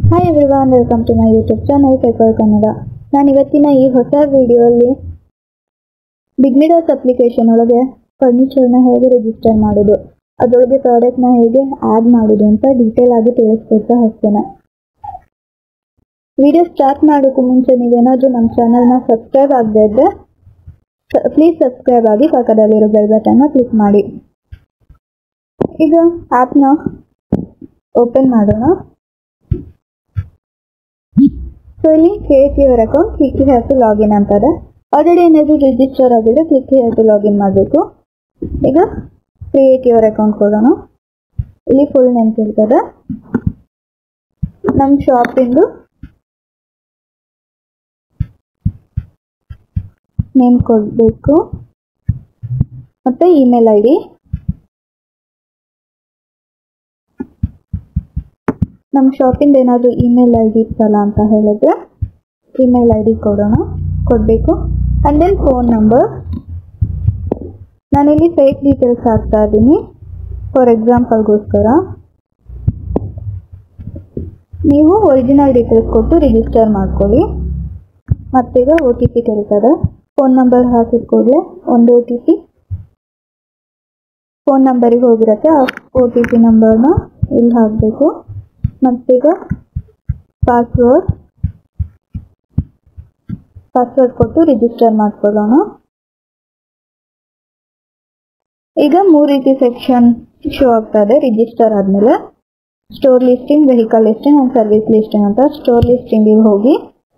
Hi everyone, welcome to my YouTube channel Tech Word Kannada. ನಾನು ಇವತ್ತಿನ ಈ ಹೊಸ ವಿಡಿಯೋಲ್ಲಿ ಬಿಗ್ಮಿಡರ್ಸ್ ಅಪ್ಲಿಕೇಶನ್ ಒಳಗೆ ಫರ್ನಿಚರ್ನ ಹೇಗೆ ರಿಜಿಸ್ಟರ್ ಮಾಡೋದು, ಅದರೊಳಗೆ ಪ್ರಾಡಕ್ಟ್ನ ಹೇಗೆ ಆ್ಯಡ್ ಮಾಡೋದು ಅಂತ ಡೀಟೇಲ್ ಆಗಿ ತಿಳಿಸ್ಕೊಡ್ತಾ ಹೋಗ್ತೇನೆ. ವಿಡಿಯೋ ಸ್ಟಾರ್ಟ್ ಮಾಡೋಕ್ಕೂ ಮುಂಚೆ ನೀವೇನಾದರೂ ನಮ್ಮ ಚಾನಲ್ನ ಸಬ್ಸ್ಕ್ರೈಬ್ ಆಗದೇ ಇದ್ದರೆ ಪ್ಲೀಸ್ ಸಬ್ಸ್ಕ್ರೈಬ್ ಆಗಿ ಪಕ್ಕದಲ್ಲಿರೋ ಬೆಲ್ ಬಟನ್ನ ಕ್ಲಿಕ್ ಮಾಡಿ. ಈಗ ಆ್ಯಪ್ನ ಓಪನ್ ಮಾಡೋಣ. ಸೊ ಇಲ್ಲಿ create your account, click here to login ಅಂತಾರೆ. ಆಲ್ರೆಡಿ ಏನಾದರೂ ರಿಜಿಸ್ಟರ್ ಆಗಿದ್ರೆ ಕ್ಲಿಕ್ ಹಿಯರ್ ಟು ಲಾಗಿನ್ ಮಾಡಬೇಕು. ಈಗ ಕ್ರಿಯೇಟ್ ಯುವರ್ ಅಕೌಂಟ್ ಕೊಡೋಣ. ಇಲ್ಲಿ ಫುಲ್ ನೇಮ್ ಕೇಳ್ತದೆ. ನಮ್ಮ ಶಾಪಿಂದು ನೇಮ್ ಕೊಡಬೇಕು ಮತ್ತು ಇಮೇಲ್ ಐ ಡಿ. ನಮ್ಮ ಶಾಪಿಂದ ಏನಾದರೂ ಇಮೇಲ್ ಐ ಡಿ ಇತ್ತಲ್ಲ ಅಂತ ಹೇಳಿದ್ರೆ ಇಮೇಲ್ ಐ ಡಿ ಕೊಡಬೇಕು. And then phone number. ನಾನಿಲ್ಲಿ ಫೇಕ್ ಡೀಟೇಲ್ಸ್ ಹಾಕ್ತಾ ಇದ್ದೀನಿ ಫಾರ್ ಎಕ್ಸಾಂಪಲ್ಗೋಸ್ಕರ. ನೀವು ಒರಿಜಿನಲ್ ಡೀಟೇಲ್ಸ್ ಕೊಟ್ಟು ರಿಜಿಸ್ಟರ್ ಮಾಡ್ಕೊಳ್ಳಿ. ಮತ್ತೀಗ ಒ ಟಿ ಪಿ ಕೇಳ್ತದೆ. ಫೋನ್ ನಂಬರ್ ಹಾಕಿದ ಕೂಡಲೇ ಒಂದು ಒ ಟಿ ಪಿ ಫೋನ್ ನಂಬರಿಗೆ ಹೋಗಿರುತ್ತೆ. ಆ ಒ ಟಿ ಪಿ ನಂಬರ್ನ ಇಲ್ಲಿ ಹಾಕಬೇಕು. ಮತ್ತೀಗ ಪಾಸ್ವರ್ಡ್ ಕೊಟ್ಟು ರಿಜಿಸ್ಟರ್ ಮಾಡ್ಕೊಳ್ಳೋಣ. ಈಗ 3 ರೀತಿ ಸೆಕ್ಷನ್ ಶೋ ಆಗ್ತದೆ ರಿಜಿಸ್ಟರ್ ಆದಮೇಲೆ. Store listing, vehicle listing and service listing ಅಂತ. ಸ್ಟೋರ್ ಲಿಸ್ಟಿಂಗಿಗೆ ಹೋಗಿ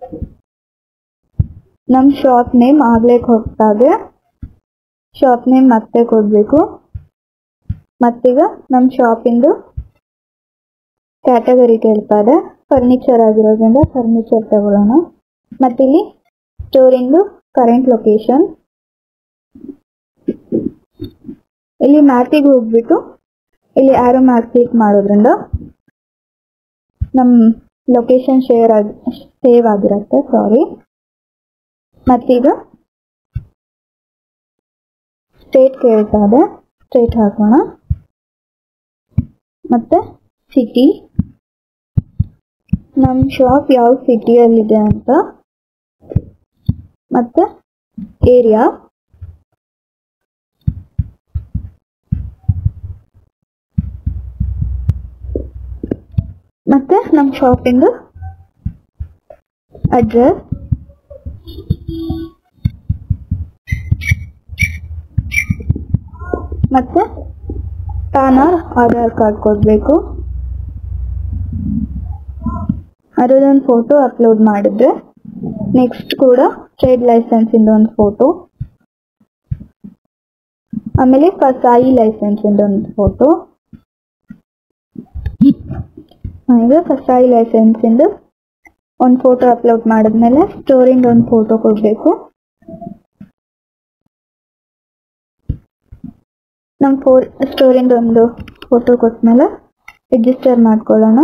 ನಮ್ಮ ಶಾಪ್ ನೇಮ್ ಆಗ್ಲಿಕ್ಕೆ ಹೋಗ್ತಾಗೆ ಶಾಪ್ ನೇಮ್ ಮತ್ತೆ ಕೊಡಬೇಕು. ಮತ್ತೀಗ ನಮ್ಮ ಶಾಪಿಂದು ಕ್ಯಾಟಗರಿ ಕೇಳ್ತಾರೆ. ಫರ್ನಿಚರ್ ಆಗಿರೋದ್ರಿಂದ ಫರ್ನಿಚರ್ ತಗೊಳ್ಳೋಣ. ಮತ್ತಿಲ್ಲಿ ಸ್ಟೋರಿಂದು ಕರೆಂಟ್ ಲೊಕೇಶನ್. ಇಲ್ಲಿ ಮ್ಯಾಪಿಗೆ ಹೋಗ್ಬಿಟ್ಟು ಇಲ್ಲಿ ಆರೋ ಮ್ಯಾಪ್ ಕ್ಲಿಕ್ ಮಾಡೋದ್ರಿಂದ ನಮ್ಮ ಲೊಕೇಶನ್ ಸೇವ್ ಆಗಿರುತ್ತೆ. ಮತ್ತೀಗ ಸ್ಟೇಟ್ ಕೇಳ್ತಾ ಇದೆ, ಸ್ಟೇಟ್ ಹಾಕೋಣ. ಮತ್ತೆ ಸಿಟಿ, ನಮ್ಮ ಶಾಪ್ ಯಾವ ಸಿಟಿಯಲ್ಲಿದೆ ಅಂತ. ಮತ್ತೆ ಏರಿಯಾ, ಮತ್ತೆ ನಮ್ಮ ಶಾಪಿಂದು ಅಡ್ರೆಸ್, ಮತ್ತೆ ಪ್ಯಾನ್ ಆರ್ ಆಧಾರ್ ಕಾರ್ಡ್ ಕೊಡಬೇಕು. ಅದರದೊಂದು ಫೋಟೋ ಅಪ್ಲೋಡ್ ಮಾಡಿದ್ರೆ ನೆಕ್ಸ್ಟ್ ಕೂಡ ಟ್ರೇಡ್ ಲೈಸೆನ್ಸ್ ಇಂದ ಒಂದು ಫೋಟೋ, ಆಮೇಲೆ ಫಸಾಯಿ ಲೈಸೆನ್ಸ್ ಇಂದ ಒಂದು ಫೋಟೋ. ಈಗ ಫಸಾಯಿ ಲೈಸೆನ್ಸ್ ಇಂದ ಒಂದು ಫೋಟೋ ಅಪ್ಲೋಡ್ ಮಾಡಿದ್ಮೇಲೆ ಸ್ಟೋರಿಂದ ಒಂದು ಫೋಟೋ ಕೊಡಬೇಕು. ನಮ್ಮ ಸ್ಟೋರಿಂದ ಒಂದು ಫೋಟೋ ಕೊಟ್ಮೇಲೆ ರಿಜಿಸ್ಟರ್ ಮಾಡ್ಕೊಳ್ಳೋಣ.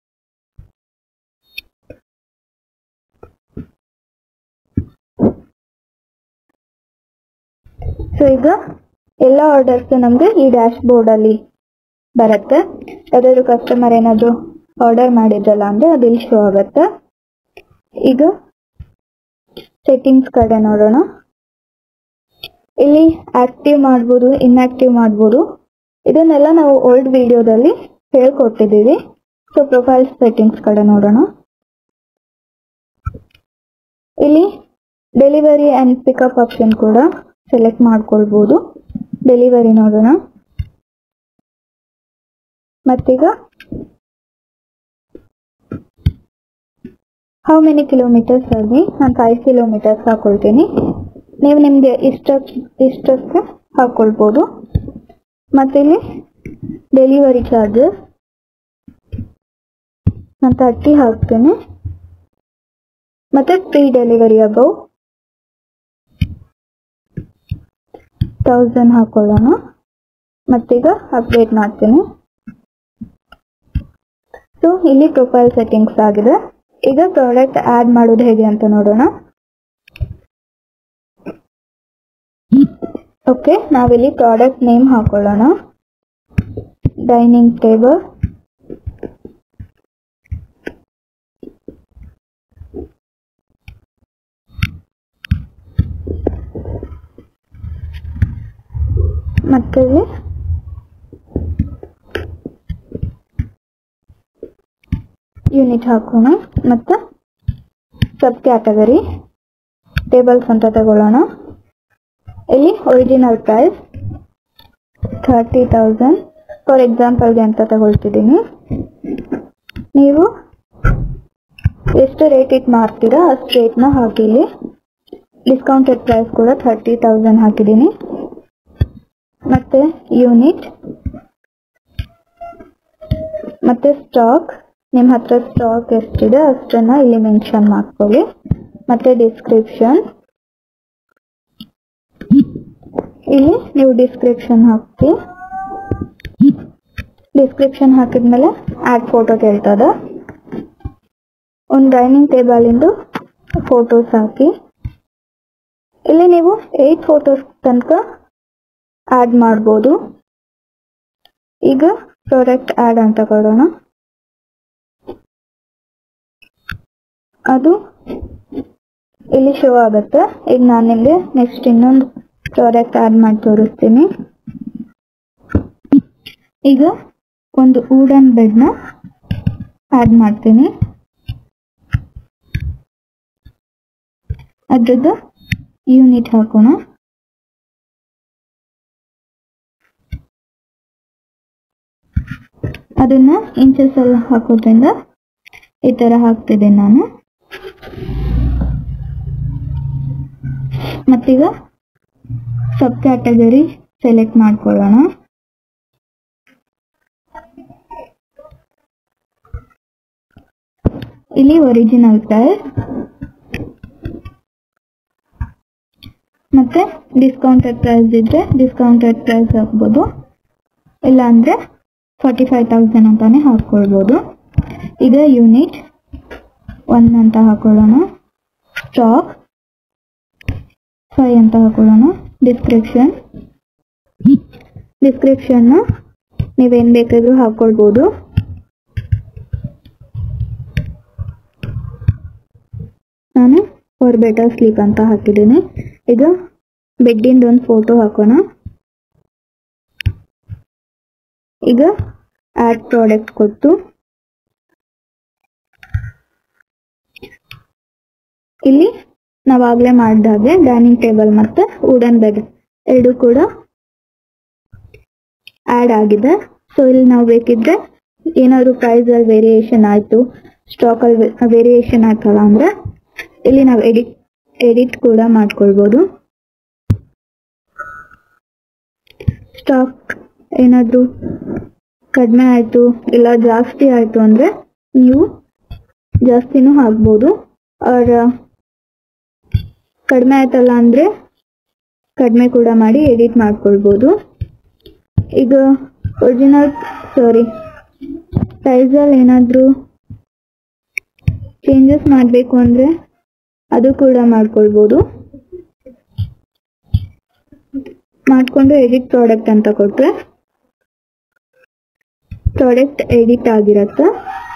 ಸೊ ಈಗ ಎಲ್ಲ ಆರ್ಡರ್ಸ್ ನಮಗೆ ಈ ಡ್ಯಾಶ್ ಬೋರ್ಡಲ್ಲಿ ಬರುತ್ತೆ. ಯಾವ್ದಾದ್ರು ಕಸ್ಟಮರ್ ಏನಾದರೂ ಆರ್ಡರ್ ಮಾಡಿದ್ರಲ್ಲ ಅಂದರೆ ಅದು ಇಲ್ಲಿ ಶೋ ಆಗುತ್ತೆ. ಈಗ ಸೆಟ್ಟಿಂಗ್ಸ್ ಕಡೆ ನೋಡೋಣ. ಇಲ್ಲಿ ಆಕ್ಟಿವ್ ಮಾಡ್ಬೋದು, ಇನ್ಆಕ್ಟಿವ್ ಮಾಡ್ಬೋದು. ಇದನ್ನೆಲ್ಲ ನಾವು ಓಲ್ಡ್ ವಿಡಿಯೋದಲ್ಲಿ ಹೇಳ್ಕೊಟ್ಟಿದ್ದೀವಿ. ಸೊ ಪ್ರೊಫೈಲ್ ಸೆಟ್ಟಿಂಗ್ಸ್ ಕಡೆ ನೋಡೋಣ. ಇಲ್ಲಿ ಡೆಲಿವರಿ ಆ್ಯಂಡ್ ಪಿಕಪ್ ಆಪ್ಷನ್ ಕೂಡ ಸೆಲೆಕ್ಟ್ ಮಾಡ್ಕೊಳ್ಬೋದು. ಡೆಲಿವರಿ ನೋಡೋಣ. ಮತ್ತೀಗ ಹೌ ಮೆನಿ ಕಿಲೋಮೀಟರ್ಸ್ ಅಲ್ಲಿ ನಾನು 5 ಕಿಲೋಮೀಟರ್ಸ್ ಹಾಕೊಳ್ತೀನಿ. ನೀವು ನಿಮಗೆ ಇಷ್ಟಕ್ಕೆ ಹಾಕೊಳ್ಬೋದು. ಮತ್ತಿಲ್ಲಿ ಡೆಲಿವರಿ ಚಾರ್ಜಸ್ ನಾನು 30 ಹಾಕ್ತೀನಿ. ಮತ್ತೆ ಫ್ರೀ ಡೆಲಿವರಿ ಅಬೌವ್ 1000 ಹಾಕೊಳ್ಳೋಣ. ಮತ್ತೀಗ ಅಪ್ಡೇಟ್ ಮಾಡ್ತೀನಿ. ಸೊ ಇಲ್ಲಿ ಪ್ರೊಫೈಲ್ ಸೆಟ್ಟಿಂಗ್ಸ್ ಆಗಿದೆ. ಈಗ ಪ್ರಾಡಕ್ಟ್ ಆ್ಯಡ್ ಮಾಡೋದು ಹೇಗೆ ಅಂತ ನೋಡೋಣ. ಓಕೆ, ನಾವಿಲ್ಲಿ ಪ್ರಾಡಕ್ಟ್ ನೇಮ್ ಹಾಕೊಳ್ಳೋಣ. ಡೈನಿಂಗ್ ಟೇಬಲ್, ಮತ್ತೆ ಇಲ್ಲಿ ಯೂನಿಟ್ ಹಾಕೋಣ. ಮತ್ತೆ ಸಬ್ ಕ್ಯಾಟಗರಿ ಟೇಬಲ್ಸ್ ಅಂತ ತಗೊಳ್ಳೋಣ. ಇಲ್ಲಿ ಒರಿಜಿನಲ್ ಪ್ರೈಸ್ 30,000 ಫಾರ್ ಎಕ್ಸಾಂಪಲ್ಗೆ ಅಂತ ತಗೊಳ್ತಿದ್ದೀನಿ. ನೀವು ಎಷ್ಟು ರೇಟ್ ಇಟ್ ಮಾಡ್ತೀರಾ ಅಷ್ಟು ರೇಟ್ನ ಹಾಕಿಲಿ. ಡಿಸ್ಕೌಂಟೆಡ್ ಪ್ರೈಸ್ ಕೂಡ 30,000 ಹಾಕಿದ್ದೀನಿ. ಮತ್ತೆ ಯೂನಿಟ್, ಮತ್ತೆ ಸ್ಟಾಕ್, ನಿಮ್ಮ ಹತ್ರ ಸ್ಟಾಕ್ ಎಷ್ಟಿದೆ ಅಷ್ಟನ್ನ ಇಲ್ಲಿ ಮೆನ್ಷನ್ ಮಾಡ್ಕೊಳ್ಳಿ. ಮತ್ತೆ ಡಿಸ್ಕ್ರಿಪ್ಷನ್, ಇಲ್ಲಿ ನೀವು ಡಿಸ್ಕ್ರಿಪ್ಷನ್ ಹಾಕಿ. ಡಿಸ್ಕ್ರಿಪ್ಷನ್ ಹಾಕಿದ್ಮೇಲೆ ಆಡ್ ಫೋಟೋ ಕೇಳ್ತದ. ಒಂದು ಡೈನಿಂಗ್ ಟೇಬಲ್ ಇಂದು ಫೋಟೋಸ್ ಹಾಕಿ. ಇಲ್ಲಿ ನೀವು 8 ಫೋಟೋಸ್ ತನಕ ಆಡ್ ಮಾಡ್ಬೋದು. ಈಗ ಪ್ರಾಡಕ್ಟ್ ಆಡ್ ಅಂತ ಕೊಡೋಣ. ಅದು ಇಲ್ಲಿ ಶೋ ಆಗುತ್ತೆ. ಈಗ ನಾನು ನಿಮಗೆ ನೆಕ್ಸ್ಟ್ ಇನ್ನೊಂದು ಪ್ರಾಡಕ್ಟ್ ಆಡ್ ಮಾಡಿ ತೋರಿಸ್ತೀನಿ. ಈಗ ಒಂದು ವುಡನ್ ಬೆಡ್ನ ಆಡ್ ಮಾಡ್ತೀನಿ. ಅದ್ರದ್ದು ಯೂನಿಟ್ ಹಾಕೋಣ. ಅದನ್ನ ಇಂಚಸ್ ಅಲ್ಲಿ ಹಾಕೋದ್ರಿಂದ ಈ ತರ ಹಾಕ್ತಿದ್ದೇನೆ ನಾನು. ಮತ್ತೀಗ ಸಬ್ ಕ್ಯಾಟಗರಿ ಸೆಲೆಕ್ಟ್ ಮಾಡ್ಕೊಳ್ಳೋಣ. ಇಲ್ಲಿ ಒರಿಜಿನಲ್ ಪ್ರೈಸ್ ಮತ್ತೆ ಡಿಸ್ಕೌಂಟೆಡ್ ಪ್ರೈಸ್ ಇದ್ರೆ ಡಿಸ್ಕೌಂಟೆಡ್ ಪ್ರೈಸ್ ಹಾಕ್ಬೋದು, ಇಲ್ಲ ಅಂದ್ರೆ 45,000 ಅಂತಾನೆ ಹಾಕೊಳ್ಬೋದು. ಈಗ ಯೂನಿಟ್ 1 ಅಂತ ಹಾಕೊಳ್ಳೋಣ. ಸ್ಟಾಕ್ 5 ಅಂತ ಹಾಕೊಳ್ಳೋಣ. ಡಿಸ್ಕ್ರಿಪ್ಷನ್ ನೀವೇನ್ ಬೇಕಾದ್ರೂ ಹಾಕೊಳ್ಬೋದು. ನಾನು ಫಾರ್ ಬೆಟರ್ ಸ್ಲೀಪ್ ಅಂತ ಹಾಕಿದ್ದೀನಿ. ಈಗ ಬೆಡ್ಡಿಂದ ಒಂದು ಫೋಟೋ ಹಾಕೋಣ. ಈಗ ಆಡ್ ಪ್ರಾಡಕ್ಟ್ ಕೊಟ್ಟು ಇಲ್ಲಿ ನಾವಾಗಲೇ ಮಾಡಿದಾಗೆ ಡೈನಿಂಗ್ ಟೇಬಲ್ ಮತ್ತೆ ವುಡನ್ ಬೆಡ್ ಎರಡು ಕೂಡ ಆಡ್ ಆಗಿದೆ. ಸೊ ಇಲ್ಲಿ ನಾವು ಬೇಕಿದ್ರೆ ಏನಾದ್ರು ಪ್ರೈಸ್ ಅಲ್ಲಿ ವೇರಿಯೇಷನ್ ಆಯ್ತು, ಸ್ಟಾಕ್ ಅಲ್ಲಿ ವೇರಿಯೇಷನ್ ಆಯ್ತಲ್ಲ ಅಂದ್ರೆ ಇಲ್ಲಿ ನಾವು ಎಡಿಟ್ ಕೂಡ ಮಾಡ್ಕೊಳ್ಬೋದು. ಸ್ಟಾಕ್ ಏನಾದ್ರು ಕಡಿಮೆ ಆಯ್ತು ಇಲ್ಲ ಜಾಸ್ತಿ ಆಯ್ತು ಅಂದ್ರೆ ನೀವು ಜಾಸ್ತಿನೂ ಹಾಕ್ಬೋದು. ಅವ್ರ ಕಡಿಮೆ ಆಯ್ತಲ್ಲ ಅಂದ್ರೆ ಕಡಿಮೆ ಕೂಡ ಮಾಡಿ ಎಡಿಟ್ ಮಾಡ್ಕೊಳ್ಬೋದು. ಈಗ ಪ್ರೈಸ್ ಅಲ್ಲಿ ಏನಾದ್ರು ಚೇಂಜಸ್ ಮಾಡಬೇಕು ಅಂದ್ರೆ ಅದು ಕೂಡ ಮಾಡ್ಕೊಳ್ಬೋದು. ಮಾಡ್ಕೊಂಡು ಎಡಿಟ್ ಪ್ರಾಡಕ್ಟ್ ಅಂತ ಕೊಟ್ರೆ ಪ್ರಾಡಕ್ಟ್ ಎಡಿಟ್ ಆಗಿರತ್ತೆ.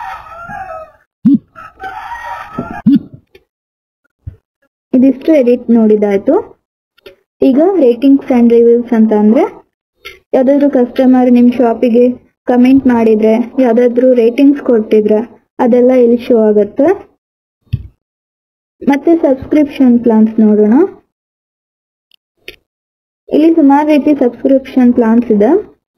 ಇದಿಷ್ಟು ಎಡಿಟ್ ನೋಡಿದಾಯ್ತು. ಈಗ ರೇಟಿಂಗ್ಸ್ ಅಂಡ್ ರಿವ್ಯೂಸ್ ಅಂತ ಅಂದ್ರೆ ಯಾವ್ದಾದ್ರು ಕಸ್ಟಮರ್ ನಿಮ್ ಶಾಪಿಗೆ ಕಮೆಂಟ್ ಮಾಡಿದ್ರೆ, ಯಾವ್ದಾದ್ರು ರೇಟಿಂಗ್ಸ್ ಕೊಟ್ಟಿದ್ರೆ ಅದೆಲ್ಲ ಇಲ್ಲಿ ಶೋ ಆಗುತ್ತೆ. ಮತ್ತೆ ಸಬ್ಸ್ಕ್ರಿಪ್ಷನ್ ಪ್ಲಾನ್ಸ್ ನೋಡೋಣ. ಇಲ್ಲಿ ಸುಮಾರು ರೀತಿ ಸಬ್ಸ್ಕ್ರಿಪ್ಷನ್ ಪ್ಲಾನ್ಸ್ ಇದೆ.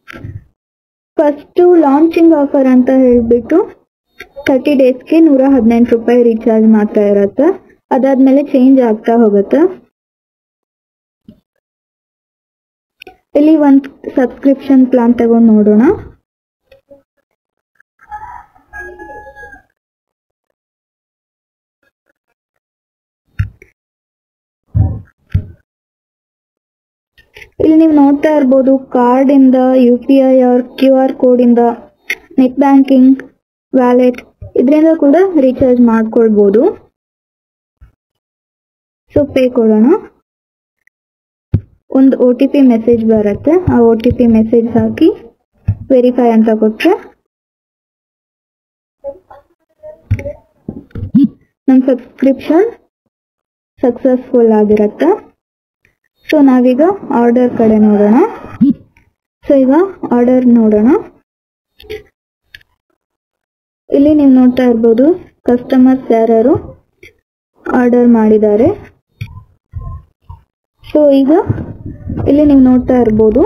ಫಸ್ಟ್ ಲಾಂಚಿಂಗ್ ಆಫರ್ ಅಂತ ಹೇಳ್ಬಿಟ್ಟು 30 ಡೇಸ್ಗೆ 118 ರೂಪಾಯಿ ರೀಚಾರ್ಜ್ ಮಾತ್ರ ಇರುತ್ತೆ. ಅದಾದ್ಮೇಲೆ ಚೇಂಜ್ ಆಗ್ತಾ ಹೋಗುತ್ತೆ. ಇಲ್ಲಿ ಒಂದು ಸಬ್ಸ್ಕ್ರಿಪ್ಷನ್ ಪ್ಲಾನ್ ತಗೊಂಡು ನೋಡೋಣ. ಇಲ್ಲಿ ನೀವು ನೋಡ್ತಾ ಇರ್ಬೋದು, ಕಾರ್ಡ್ ಇಂದ, UPI ಆರ್ QR ಕೋಡ್ ಇಂದ, ನೆಟ್ ಬ್ಯಾಂಕಿಂಗ್, ವ್ಯಾಲೆಟ್ ಇದರಿಂದ ಕೂಡ ರೀಚಾರ್ಜ್ ಮಾಡ್ಕೊಳ್ಬೋದು. ಸೊ ಪೇ ಕೊಡೋಣ. ಒಂದು OTP ಮೆಸೇಜ್ ಬರುತ್ತೆ. ಆ OTP ಮೆಸೇಜ್ ಹಾಕಿ ವೆರಿಫೈ ಅಂತ ಕೊಟ್ರೆ ನಮ್ಮ ಸಬ್ಸ್ಕ್ರಿಪ್ಷನ್ ಸಕ್ಸಸ್ಫುಲ್ ಆಗಿರುತ್ತೆ. ಸೊ ನಾವೀಗ ಆರ್ಡರ್ ಕಡೆ ನೋಡೋಣ. ಸೊ ಈಗ ಆರ್ಡರ್ ನೋಡೋಣ. ಇಲ್ಲಿ ನೀವು ನೋಡ್ತಾ ಇರ್ಬೋದು ಕಸ್ಟಮರ್ಸ್ ಯಾರು ಆರ್ಡರ್ ಮಾಡಿದ್ದಾರೆ. ಸೊ ಈಗ ಇಲ್ಲಿ ನೀವು ನೋಡ್ತಾ ಇರ್ಬೋದು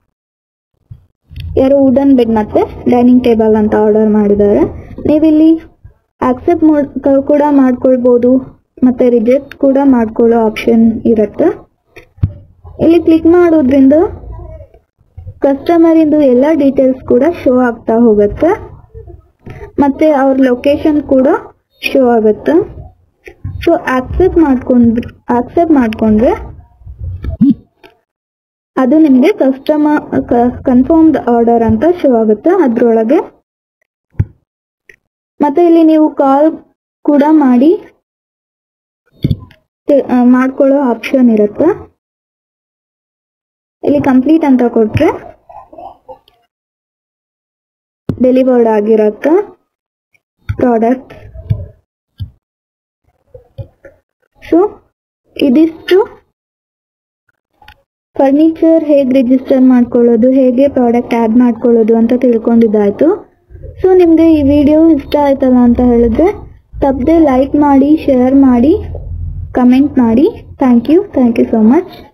ಯಾರು ವುಡನ್ ಬೆಡ್ ಮತ್ತೆ ಡೈನಿಂಗ್ ಟೇಬಲ್ ಅಂತ ಆರ್ಡರ್ ಮಾಡಿದ್ದಾರೆ. ನೀವಿಲ್ಲಿ ಆಕ್ಸೆಪ್ಟ್ ಕೂಡ ಮಾಡ್ಕೊಳ್ಬೋದು ಮತ್ತೆ ರಿಜೆಕ್ಟ್ ಕೂಡ ಮಾಡ್ಕೊಳ್ಳೋ ಆಪ್ಷನ್ ಇರುತ್ತೆ. ಇಲ್ಲಿ ಕ್ಲಿಕ್ ಮಾಡೋದ್ರಿಂದ ಕಸ್ಟಮರ್ ಇಂದು ಎಲ್ಲ ಡೀಟೇಲ್ಸ್ ಕೂಡ ಶೋ ಆಗ್ತಾ ಹೋಗುತ್ತೆ ಮತ್ತೆ ಅವ್ರ ಲೊಕೇಶನ್ ಕೂಡ ಶೋ ಆಗುತ್ತೆ. ಸೊ ಆಕ್ಸೆಪ್ಟ್ ಮಾಡ್ಕೊಂಡ್ರೆ ಅದು ನಿಮಗೆ ಕಸ್ಟಮರ್ ಕನ್ಫರ್ಮ್ಡ್ ಆರ್ಡರ್ ಅಂತ ಶೋ ಆಗುತ್ತೆ ಅದ್ರೊಳಗೆ. ಮತ್ತೆ ಇಲ್ಲಿ ನೀವು ಕಾಲ್ ಕೂಡ ಮಾಡ್ಕೊಳ್ಳೋ ಆಪ್ಷನ್ ಇರುತ್ತೆ. ಇಲ್ಲಿ ಕಂಪ್ಲೀಟ್ ಅಂತ ಕೊಟ್ರೆ ಡೆಲಿವರ್ಡ್ ಆಗಿರುತ್ತೆ ಪ್ರಾಡಕ್ಟ್. ಸೊ ಇದಿಷ್ಟು ಫರ್ನಿಚರ್ ಹೇಗೆ ರಿಜಿಸ್ಟರ್ ಮಾಡ್ಕೊಳ್ಳೋದು, ಹೇಗೆ ಪ್ರಾಡಕ್ಟ್ ಆ್ಯಡ್ ಮಾಡ್ಕೊಳ್ಳೋದು ಅಂತ ತಿಳ್ಕೊಂಡಿದ್ದಾಯ್ತು. ಸೊ ನಿಮಗೆ ಈ ವಿಡಿಯೋ ಇಷ್ಟ ಆಯ್ತಲ್ಲ ಅಂತ ಹೇಳಿದ್ರೆ ತಪ್ಪದೆ ಲೈಕ್ ಮಾಡಿ, ಶೇರ್ ಮಾಡಿ, ಕಮೆಂಟ್ ಮಾಡಿ. Thank you so much.